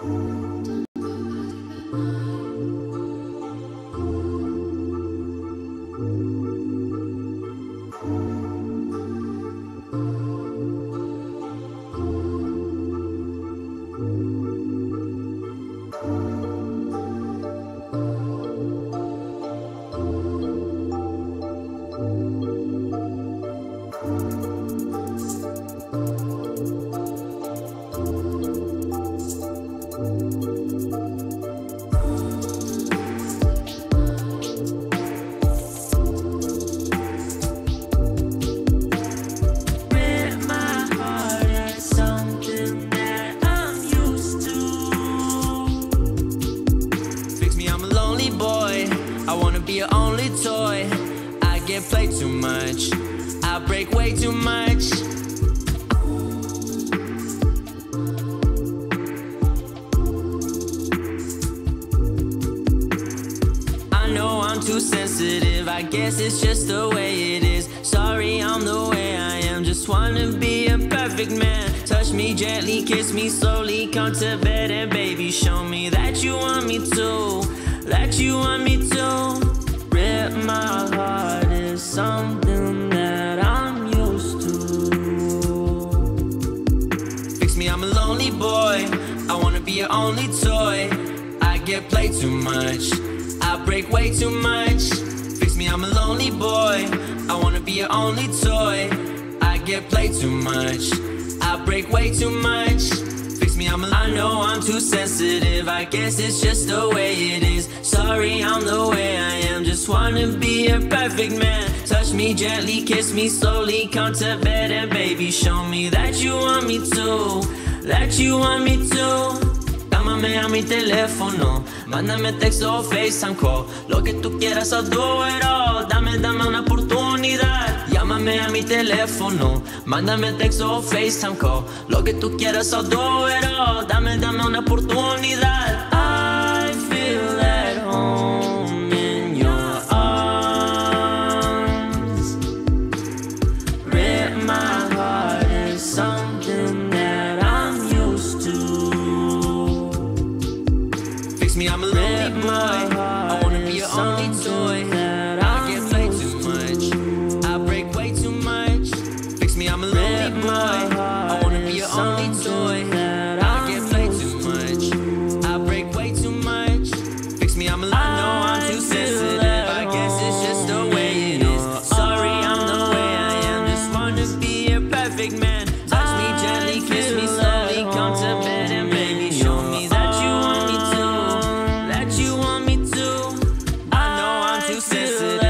Your only toy. I get played too much, I break way too much. I know I'm too sensitive, I guess it's just the way it is. Sorry, I'm the way I am, just wanna be a perfect man. Touch me gently, kiss me slowly, come to bed and baby, show me that you want me to, that you want me to. Rip my heart is something that I'm used to. Fix me, I'm a lonely boy, I wanna be your only toy. I get played too much, I break way too much. Fix me, I'm a lonely boy, I wanna be your only toy. I get played too much, I break way too much. Fix me, I know I'm too sensitive, I guess it's just the way it is. Sorry, I'm the way I am, just wanna be a perfect man. Touch me gently, kiss me slowly, come to bed and baby, show me that you want me to, that you want me to. Llámame a mi teléfono, mándame texto o FaceTime call, lo que tú quieras, I'll do it all. Dame una oportunidad. Llámame a mi teléfono, mándame texto o FaceTime call, lo que tú quieras, I'll do it all. Dame una oportunidad. I feel at home in your arms. Rip my heart is something that I'm used to. Fix me, I'm a lonely boy, I wanna be your only toy. I get played too much, I break way too much. Fix me, I'm a lonely boy, I wanna be your only toy. I get played too much, I break way too much. Fix me, I know I'm too sensitive, I guess it's just the way it is. Sorry, I'm the way I am, just wanna be a perfect man. Touch me gently, kiss me slowly, come to bed and baby, show me that you want me to, that you want me to. I know I'm too sensitive,